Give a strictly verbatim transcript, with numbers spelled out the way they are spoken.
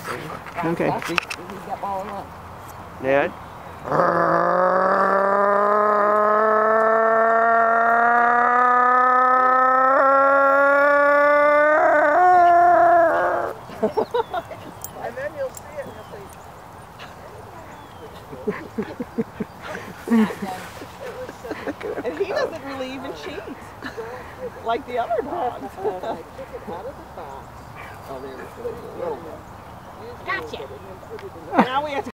Okay. Ned? And then you'll see it and you'll say, and he doesn't really even cheat like the other dogs. Gotcha. Now we have to